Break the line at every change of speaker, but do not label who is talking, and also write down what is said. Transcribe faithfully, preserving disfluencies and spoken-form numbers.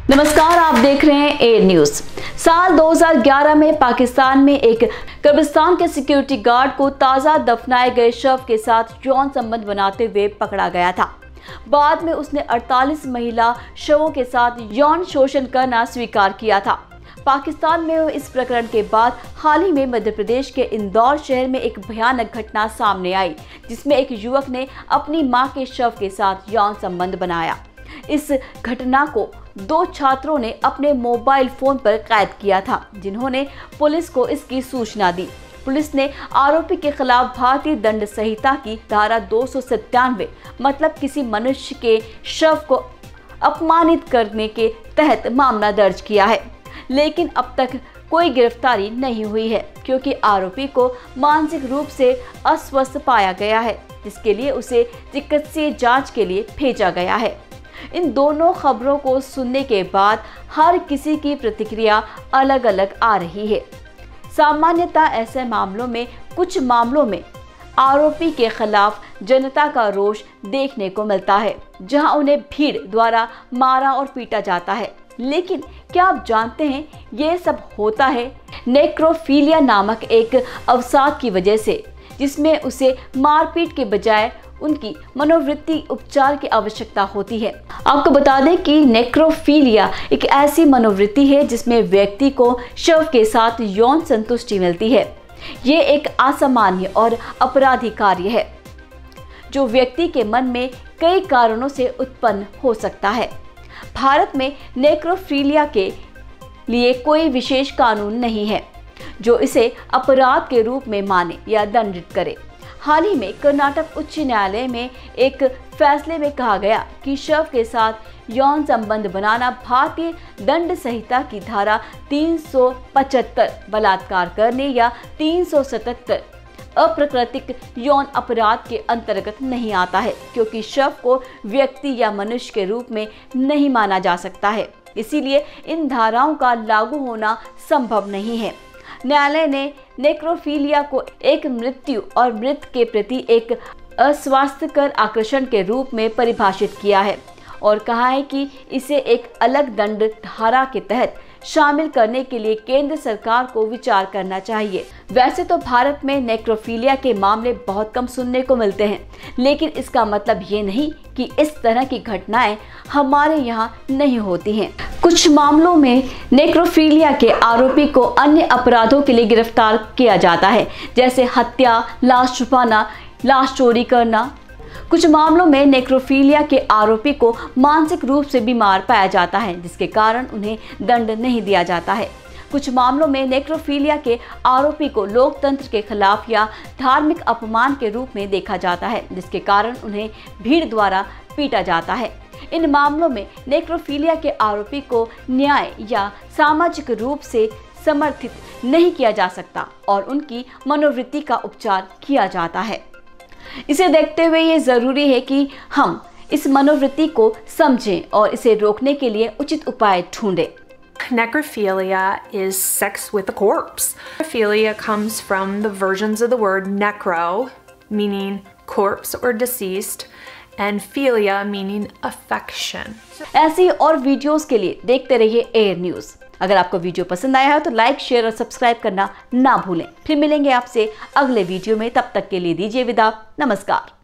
नमस्कार, आप देख रहे हैं एयर न्यूज। साल दो हज़ार ग्यारह में पाकिस्तान में एक कब्रिस्तान के सिक्योरिटी गार्ड को ताज़ा दफनाए गए शव के साथ यौन संबंध बनाते हुए पकड़ा गया था। बाद में उसने अड़तालीस महिला शवों के साथ यौन शोषण करना स्वीकार किया था। पाकिस्तान में इस प्रकरण के बाद हाल ही में मध्य प्रदेश के इंदौर शहर में एक भयानक घटना सामने आई, जिसमें एक युवक ने अपनी मां के शव के साथ यौन संबंध बनाया। इस घटना को दो छात्रों ने अपने मोबाइल फोन पर कैद किया था, जिन्होंने पुलिस को इसकी सूचना दी। पुलिस ने आरोपी के खिलाफ भारतीय दंड संहिता की धारा दो सौ सत्तानवे मतलब किसी मनुष्य के शव को अपमानित करने के तहत मामला दर्ज किया है, लेकिन अब तक कोई गिरफ्तारी नहीं हुई है, क्योंकि आरोपी को मानसिक रूप से अस्वस्थ पाया गया है, जिसके लिए उसे चिकित्सीय जांच के लिए भेजा गया है। इन दोनों खबरों को सुनने के बाद हर किसी की प्रतिक्रिया अलग अलग आ रही है। सामान्यतः ऐसे मामलों में कुछ मामलों में आरोपी के खिलाफ जनता का रोष देखने को मिलता है, जहां उन्हें भीड़ द्वारा मारा और पीटा जाता है। लेकिन क्या आप जानते हैं, ये सब होता है नेक्रोफिलिया नामक एक अवसाद की वजह से, जिसमें उसे मारपीट के बजाय उनकी मनोवृत्ति उपचार की आवश्यकता होती है। आपको बता दें कि नेक्रोफिलिया एक ऐसी मनोवृत्ति है जिसमें व्यक्ति को शव के साथ यौन संतुष्टि मिलती है। ये एक असामान्य और अपराधी कार्य है, जो व्यक्ति के मन में कई कारणों से उत्पन्न हो सकता है। भारत में नेक्रोफिलिया के लिए कोई विशेष कानून नहीं है जो इसे अपराध के रूप में माने या दंडित करे। हाल ही में कर्नाटक उच्च न्यायालय में एक फैसले में कहा गया कि शव के साथ यौन संबंध बनाना भारतीय दंड संहिता की धारा तीन सौ पचहत्तर बलात्कार करने या तीन सौ सतहत्तर अप्राकृतिक यौन अपराध के अंतर्गत नहीं आता है, क्योंकि शव को व्यक्ति या मनुष्य के रूप में नहीं माना जा सकता है। इसीलिए इन धाराओं का लागू होना संभव नहीं है। न्यायालय ने नेक्रोफिलिया को एक मृत्यु और मृत के प्रति एक अस्वास्थ्यकर आकर्षण के रूप में परिभाषित किया है और कहा है कि इसे एक अलग दंड धारा के तहत शामिल करने के लिए केंद्र सरकार को विचार करना चाहिए। वैसे तो भारत में नेक्रोफिलिया के मामले बहुत कम सुनने को मिलते हैं, लेकिन इसका मतलब ये नहीं कि इस तरह की घटनाएं हमारे यहाँ नहीं होती हैं। कुछ मामलों में नेक्रोफिलिया के आरोपी को अन्य अपराधों के लिए गिरफ्तार किया जाता है, जैसे हत्या, लाश छुपाना, लाश चोरी करना। कुछ मामलों में नेक्रोफिलिया के आरोपी को मानसिक रूप से बीमार पाया जाता है, जिसके कारण उन्हें दंड नहीं दिया जाता है। कुछ मामलों में नेक्रोफिलिया के आरोपी को लोकतंत्र के खिलाफ या धार्मिक अपमान के रूप में देखा जाता है, जिसके कारण उन्हें भीड़ द्वारा पीटा जाता है। इन मामलों में नेक्रोफिलिया के आरोपी को न्याय या सामाजिक रूप से समर्थित नहीं किया जा सकता और उनकी मनोवृत्ति का उपचार किया जाता है। इसे देखते हुए ये जरूरी है कि हम इस मनोवृत्ति को समझें और इसे रोकने के लिए उचित उपाय ढूंढें।
Necrophilia is sex with a corpse. Necrophilia comes from the versions of the word necro, meaning corpse or deceased, and philia meaning affection.
ऐसी और वीडियोस के लिए देखते रहिए एयर न्यूज। अगर आपको वीडियो पसंद आया है तो लाइक, शेयर और सब्सक्राइब करना ना भूलें। फिर मिलेंगे आपसे अगले वीडियो में, तब तक के लिए दीजिए विदा। नमस्कार।